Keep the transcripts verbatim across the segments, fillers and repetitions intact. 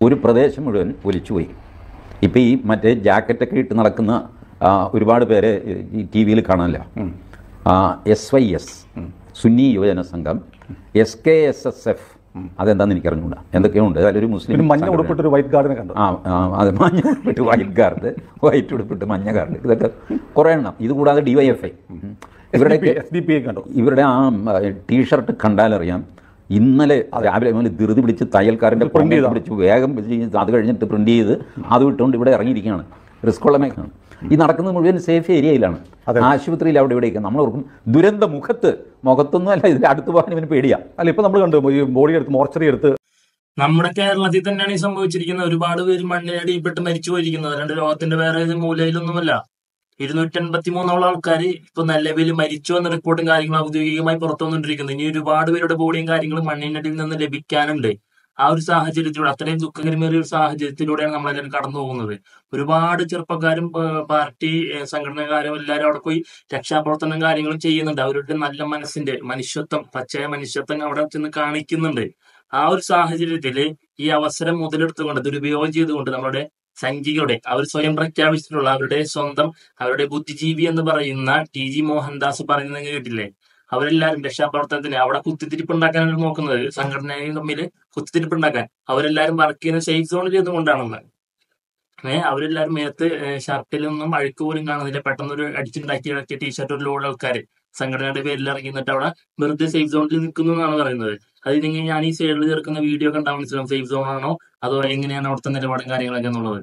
ഒരു പ്രദേശം മുഴുവൻ ഒലിച്ചുപോയി. ഇപ്പോൾ ഈ മറ്റേ ജാക്കറ്റൊക്കെ ഇട്ട് നടക്കുന്ന ഒരുപാട് പേരെ ഈ ടി വിയിൽ കാണാനില്ല. S Y S Sunni Yuvajana Sangham, S K S S F, അതെന്താണെന്ന് എനിക്കറിഞ്ഞൂടാ, എന്തൊക്കെയുണ്ട്. അതിലൊരു മുസ്ലിം മഞ്ഞ ഉടുപ്പിട്ട് ഒരു വൈറ്റ് ഗാർഡിനെ കണ്ടു. ആ അത് മഞ്ഞ ഉടുപ്പിട്ട് വൈറ്റ് ഗാർഡ്, വൈറ്റ് ഉടുപ്പിട്ട് മഞ്ഞ ഗാർഡ്, ഇതൊക്കെ കുറേ എണ്ണം. ഇത് കൂടാതെ ഡി വൈ എഫ് ഐ, ഇവരുടെ എസ് ഡി പി ഐ കണ്ടു. ഇവരുടെ ആ ടീഷർട്ട് കണ്ടാലറിയാം ഇന്നലെ രാവിലെ മുതൽ ധൃതി പിടിച്ച് തയ്യൽക്കാരൻ്റെ പ്രിന്റ് ചെയ്ത് പിടിച്ചു വേഗം അത് കഴിഞ്ഞിട്ട് പ്രിന്റ് ചെയ്ത് അത് വിട്ടുകൊണ്ട് ഇവിടെ ഇറങ്ങിയിരിക്കുകയാണ്. റിസ്ക് ഉള്ള മേഖലയാണ് ഈ നടക്കുന്നത്. മുഴുവൻ സേഫ് ഏരിയയിലാണ്, ആശുപത്രിയിൽ അവിടെ ഇവിടെയൊക്കെ. നമ്മൾ ഓർക്കും ദുരന്ത മുഖത്ത് മുഖത്തൊന്നും അല്ല, ഇതിൻ്റെ അടുത്ത് പോകാൻ ഇവന് പേടിയാ. അല്ല, ഇപ്പൊ നമ്മൾ കണ്ടു ഈ ബോഡി എടുത്ത് മോർച്ചറി എടുത്ത്. നമ്മുടെ കേരളത്തിൽ തന്നെയാണ് ഈ സംഭവിച്ചിരിക്കുന്നത്. ഒരുപാട് പേര് മണ്ണിനടിയിൽപ്പെട്ട് മരിച്ചു പോയിരിക്കുന്നത്. രണ്ട് ലോകത്തിന്റെ വേറെ മൂലയിലൊന്നുമല്ല. ഇരുന്നൂറ്റി എൺപത്തി മൂന്നോളം ആൾക്കാർ ഇപ്പൊ നിലവിൽ മരിച്ചു എന്ന റിപ്പോർട്ടും കാര്യങ്ങളും ഔദ്യോഗികമായി പുറത്തു വന്നുകൊണ്ടിരിക്കുന്നത്. ഇനി ഒരുപാട് പേരുടെ ബോഡിയും കാര്യങ്ങളും മണ്ണിനടിയിൽ നിന്ന് ലഭിക്കാനുണ്ട്. ആ ഒരു സാഹചര്യത്തിലൂടെ, അത്രയും ദുഃഖകരമേറിയ ഒരു സാഹചര്യത്തിലൂടെയാണ് നമ്മളെല്ലാവരും കടന്നു പോകുന്നത്. ഒരുപാട് ചെറുപ്പക്കാരും പാർട്ടി സംഘടനക്കാരും എല്ലാവരും അവിടെ പോയി രക്ഷാപ്രവർത്തനം കാര്യങ്ങളും ചെയ്യുന്നുണ്ട്. അവരുടെ നല്ല മനസ്സിന്റെ മനുഷ്യത്വം, പച്ചയായ മനുഷ്യത്വം അവിടെ ചെന്ന് കാണിക്കുന്നുണ്ട്. ആ ഒരു സാഹചര്യത്തില് ഈ അവസരം മുതലെടുത്തുകൊണ്ട് ദുരുപയോഗം ചെയ്തുകൊണ്ട് നമ്മുടെ സംഘികളുടെ അവർ സ്വയം പ്രഖ്യാപിച്ചിട്ടുള്ള അവരുടെ സ്വന്തം അവരുടെ ബുദ്ധിജീവി എന്ന് പറയുന്ന ടി ജി മോഹൻദാസ് പറയുന്നത് കേട്ടില്ലേ? അവരെല്ലാരും രക്ഷാപ്രവർത്തനത്തിന് അവിടെ കുത്തിത്തിരിപ്പുണ്ടാക്കാനാണ് നോക്കുന്നത്. സംഘടനയും തമ്മിൽ കുത്തിത്തിരിപ്പുണ്ടാക്കാൻ അവരെല്ലാരും വർക്ക് ചെയ്യുന്ന സേഫ് സോണിൽ ചെയ്തുകൊണ്ടാണെന്ന്. ഏഹ് അവരെല്ലാരും മേത്ത് ഷർട്ടിലൊന്നും അഴുക്ക് പോലും കാണുന്നില്ല. പെട്ടെന്ന് ഒരു അടിച്ചുണ്ടാക്കി ഇറക്കിയ ടീഷർട്ട് ഒരു ലോഡ് ആൾക്കാർ സംഘടനയുടെ പേരിൽ ഇറങ്ങി നിന്നിട്ട് അവിടെ വെറുതെ സേഫ് സോണിൽ നിൽക്കുന്നു എന്നാണ് പറയുന്നത്. അത് നിങ്ങൾ ഞാൻ ഈ സൈഡിൽ ചേർക്കുന്ന വീഡിയോ കണ്ടാൽ മനസ്സിലാവും സേഫ് സോൺ ആണോ അതോ എങ്ങനെയാണ് അവിടുത്തെ നിലപാടും കാര്യങ്ങളൊക്കെ എന്നുള്ളത്.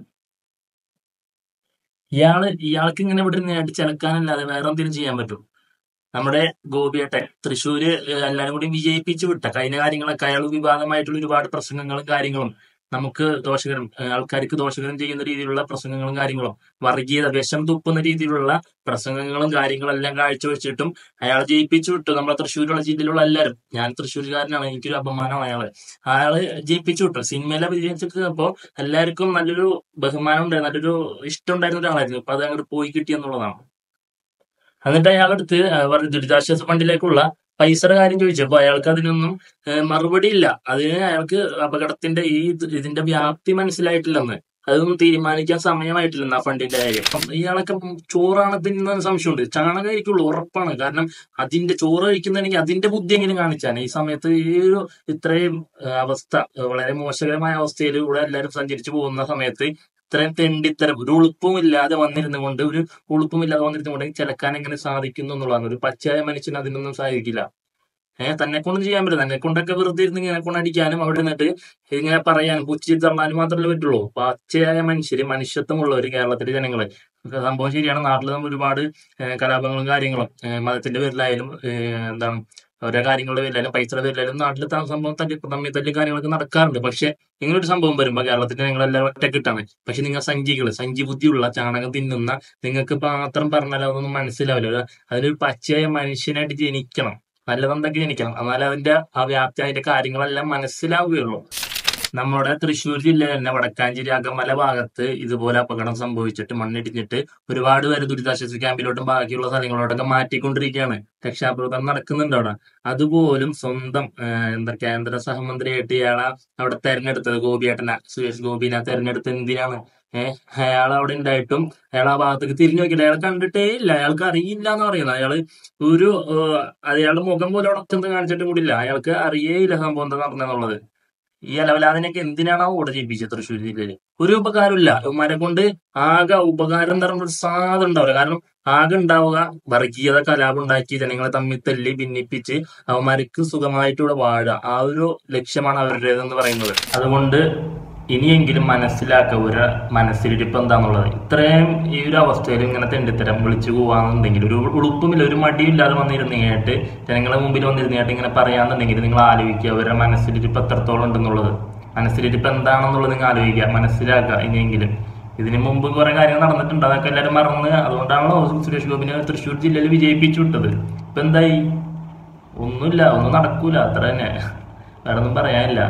ഇയാള് ഇയാൾക്ക് ഇങ്ങനെ ഇവിടെ നിന്ന് അടിച്ചെടുക്കാനല്ലാതെ വേറെ എന്തെങ്കിലും ചെയ്യാൻ പറ്റും? നമ്മുടെ ഗോപിയേട്ടൻ തൃശ്ശൂര് എല്ലാവരും കൂടി വിജയിപ്പിച്ചു വിട്ട കഴിഞ്ഞ കാര്യങ്ങളൊക്കെ അയാൾ വിവാദമായിട്ടുള്ള ഒരുപാട് പ്രസംഗങ്ങളും കാര്യങ്ങളും നമുക്ക് ദോഷകരം ആൾക്കാർക്ക് ദോഷകരം ചെയ്യുന്ന രീതിയിലുള്ള പ്രസംഗങ്ങളും കാര്യങ്ങളും വർഗീയത വിഷം തുപ്പുന്ന രീതിയിലുള്ള പ്രസംഗങ്ങളും കാര്യങ്ങളും എല്ലാം കാഴ്ചവെച്ചിട്ടും അയാൾ ജയിപ്പിച്ചു വിട്ടു. നമ്മളെ തൃശ്ശൂരുള്ള ജില്ലയിലുള്ള എല്ലാവരും, ഞാൻ തൃശ്ശൂരുകാരനാണ്, എനിക്കൊരു അപമാനമാണ് അയാള് അയാള് ജയിപ്പിച്ചു വിട്ടു. സിനിമയിലെ വിജയിച്ചപ്പോ എല്ലാവർക്കും നല്ലൊരു ബഹുമാനം ഉണ്ടായിരുന്നു, നല്ലൊരു ഇഷ്ടം ഉണ്ടായിരുന്ന ഒരാളായിരുന്നു. ഇപ്പൊ അത് അങ്ങോട്ട് പോയി കിട്ടിയെന്നുള്ളതാണ്. എന്നിട്ട് അയാളടുത്ത് ദുരിതാശ്വാസ ഫണ്ടിലേക്കുള്ള പൈസയുടെ കാര്യം ചോദിച്ചപ്പോ അയാൾക്ക് അതിനൊന്നും മറുപടി ഇല്ല. അതിന് അയാൾക്ക് അപകടത്തിന്റെ ഈ ഇതിന്റെ വ്യാപ്തി മനസ്സിലായിട്ടില്ലെന്ന്, അതൊന്നും തീരുമാനിക്കാൻ സമയമായിട്ടില്ലെന്ന് ആ ഫണ്ടിന്റെ കാര്യം. അപ്പം ഇയാളൊക്കെ ചോറാണ് തിന്ന സംശയമുണ്ട്. ചാണകം കഴിക്കുള്ളൂ ഉറപ്പാണ്. കാരണം അതിന്റെ ചോറ് കഴിക്കുന്നുണ്ടെങ്കിൽ അതിന്റെ ബുദ്ധി എങ്ങനെ കാണിച്ചാണ് ഈ സമയത്ത് ഈ ഒരു ഇത്രയും അവസ്ഥ, വളരെ മോശകരമായ അവസ്ഥയിലൂടെ എല്ലാവരും സഞ്ചരിച്ചു പോകുന്ന സമയത്ത് ഇത്രയും തെണ്ടിത്തരം ഒരു ഉളുപ്പും ഇല്ലാതെ വന്നിരുന്നു കൊണ്ട് ഒരു ഉളുപ്പും ഇല്ലാതെ വന്നിരുന്നു കൊണ്ട് ചിലക്കാൻ എങ്ങനെ സാധിക്കുന്നു എന്നുള്ളതാണ്. ഒരു പച്ചയായ മനുഷ്യന് അതിനൊന്നും സാധിക്കില്ല. ഏഹ് തന്നെ കൊണ്ടും ചെയ്യാൻ പറ്റില്ല. തന്നെ കൊണ്ടൊക്കെ വെറുതെ ഇരുന്ന് ഇങ്ങനെ കൊണ്ടടിക്കാനും അവിടെ നിന്നിട്ട് ഇങ്ങനെ പറയാനും പുച്ഛി തള്ളാനും മാത്രമല്ലേ പറ്റുള്ളൂ. പച്ചയായ മനുഷ്യര്, മനുഷ്യത്വമുള്ളവര് കേരളത്തിലെ ജനങ്ങള്. സംഭവം ശരിയാണ്, നാട്ടിൽ നമ്മൾ ഒരുപാട് കലാപങ്ങളും കാര്യങ്ങളും മതത്തിന്റെ പേരിലായാലും എന്താണ് ഓരോ കാര്യങ്ങളുടെ പേരിലായാലും പൈസയുടെ പേരിലായാലും നാട്ടിൽ സംഭവം തല്ലി തമ്മിൽ തല്ലി കാര്യങ്ങളൊക്കെ നടക്കാറുണ്ട്. പക്ഷെ നിങ്ങളൊരു സംഭവം വരുമ്പോൾ കേരളത്തിൽ നിങ്ങളെല്ലാം ഒറ്റക്കിട്ടാണ്. പക്ഷെ നിങ്ങൾ സഞ്ചികള് സഞ്ചി ബുദ്ധിയുള്ള ചാണകം തിന്നുന്ന നിങ്ങൾക്ക് മാത്രം പറഞ്ഞാൽ അതൊന്നും മനസ്സിലാവില്ല. അതിലൊരു പച്ചയായ മനുഷ്യനായിട്ട് ജനിക്കണം, നല്ലതെന്തൊക്കെ ജനിക്കണം. എന്നാൽ അതിന്റെ ആ വ്യാപ്തി അതിന്റെ കാര്യങ്ങളെല്ലാം മനസ്സിലാവുകയുള്ളൂ. നമ്മുടെ തൃശ്ശൂർ ജില്ലയിൽ തന്നെ വടക്കാഞ്ചേരി അകമല ഭാഗത്ത് ഇതുപോലെ അപകടം സംഭവിച്ചിട്ട് മണ്ണിടിഞ്ഞിട്ട് ഒരുപാട് പേര് ദുരിതാശ്വാസ ക്യാമ്പിലോട്ടും ബാക്കിയുള്ള സ്ഥലങ്ങളോട്ടൊക്കെ മാറ്റിക്കൊണ്ടിരിക്കുകയാണ്. രക്ഷാപ്രവർത്തനം നടക്കുന്നുണ്ട് അവിടെ. അതുപോലും സ്വന്തം എന്താ കേന്ദ്ര സഹമന്ത്രിയായിട്ട് ഇയാളെ അവിടെ തെരഞ്ഞെടുത്തത് ഗോപിയേട്ടന സുരേഷ് ഗോപിനെ തെരഞ്ഞെടുത്ത് എന്തിനാണ്? ഏഹ് അയാൾ അവിടെ ഉണ്ടായിട്ടും അയാൾ ആ ഭാഗത്തേക്ക് തിരിഞ്ഞു നോക്കില്ല. അയാൾ കണ്ടിട്ടേ ഇല്ല, അയാൾക്ക് അറിയില്ല എന്ന് പറയുന്നത്. അയാള് ഒരു അയാളുടെ മുഖം പോലെ അവിടെ ചെന്ന് കാണിച്ചിട്ട് കൂടില്ല. അയാൾക്ക് അറിയേയില്ല സംഭവം എന്താ നടന്നെന്നുള്ളത്. ഈ അലവലാതിനൊക്കെ എന്തിനാണോ ഓടെ ചെയ്യിപ്പിച്ചത് തൃശ്ശൂർ ജില്ലയില്? ഒരു ഉപകാരമില്ല. ഇവന്മാരെ കൊണ്ട് ആകെ ഉപകാരം തരുന്ന ഒരു സാധനം ഉണ്ടാവില്ല. കാരണം ആകെ ഉണ്ടാവുക വർഗീയത, കലാപം ഉണ്ടാക്കി ജനങ്ങളെ തമ്മിൽ തല്ലി ഭിന്നിപ്പിച്ച് അവന്മാർക്ക് സുഖമായിട്ടൂടെ വാഴുക. ആ ഒരു ലക്ഷ്യമാണ് അവരുടേതെന്ന് പറയുന്നത്. അതുകൊണ്ട് ഇനിയെങ്കിലും മനസ്സിലാക്കുക ഒരു മനസ്സിലിരിപ്പ് എന്താന്നുള്ളത്. ഇത്രയും ഈ ഒരു അവസ്ഥയിൽ ഇങ്ങനെ തെണ്ടിത്തരം വിളിച്ചു പോവാന്നുണ്ടെങ്കിൽ ഒരു ഉളുപ്പുമില്ല, ഒരു മടിയില്ലാതെ വന്നിരുന്നേട്ട് ജനങ്ങളെ മുമ്പിൽ വന്നിരുന്നേട്ട് ഇങ്ങനെ പറയാന്നുണ്ടെങ്കിൽ നിങ്ങൾ ആലോചിക്കുക അവരുടെ മനസ്സിലിരിപ്പ് എത്രത്തോളം ഉണ്ടെന്നുള്ളത്. മനസ്സിലിരിപ്പ് എന്താണെന്നുള്ളത് നിങ്ങൾ ആലോചിക്കുക, മനസ്സിലാക്കുക. ഇനിയെങ്കിലും ഇതിനു മുമ്പ് കുറെ കാര്യങ്ങൾ നടന്നിട്ടുണ്ട്, അതൊക്കെ എല്ലാവരും മറന്ന്. അതുകൊണ്ടാണല്ലോ സുരേഷ് ഗോപിനെ തൃശ്ശൂർ ജില്ലയിൽ വിജയിപ്പിച്ചു വിട്ടത്. ഇപ്പൊ എന്തായി? ഒന്നുമില്ല, ഒന്നും നടക്കൂല, അത്ര തന്നെ, വേറെ ഒന്നും പറയാനില്ല.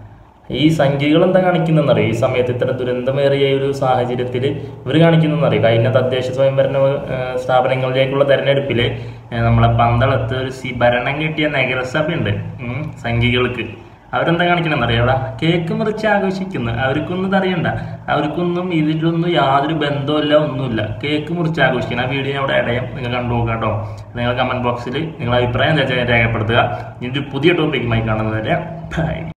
ഈ സംഖ്യകൾ എന്താ കാണിക്കുന്നറിയാം? ഈ സമയത്ത് ഇത്ര ദുരന്തമേറിയ ഒരു സാഹചര്യത്തിൽ ഇവർ കാണിക്കുന്നറിയാം. കഴിഞ്ഞ തദ്ദേശ സ്വയംഭരണ സ്ഥാപനങ്ങളിലേക്കുള്ള തെരഞ്ഞെടുപ്പില് നമ്മളെ പന്തളത്ത് ഒരു സി ഭരണം കിട്ടിയ നഗരസഭയുണ്ട് സംഖ്യകൾക്ക്. അവരെന്താ കാണിക്കണമെന്ന് അറിയാം, കേക്ക് മുറിച്ച് ആഘോഷിക്കുന്നു. അവർക്കൊന്നും ഇതറിയണ്ട, അവർക്കൊന്നും ഇതിലൊന്നും യാതൊരു ബന്ധമില്ല, ഒന്നുമില്ല. കേക്ക് മുറിച്ച് ആഘോഷിക്കണം. ആ വീഡിയോ അവിടെ ഇടയും, നിങ്ങൾ കണ്ടു നോക്കുക കേട്ടോ. നിങ്ങൾ കമന്റ് ബോക്സിൽ നിങ്ങളുടെ അഭിപ്രായം എന്താ വെച്ചാൽ രേഖപ്പെടുത്തുക. ഇനി ഒരു പുതിയ ടോപ്പിക്കുമായി കാണുന്നത് വരെ ബൈ.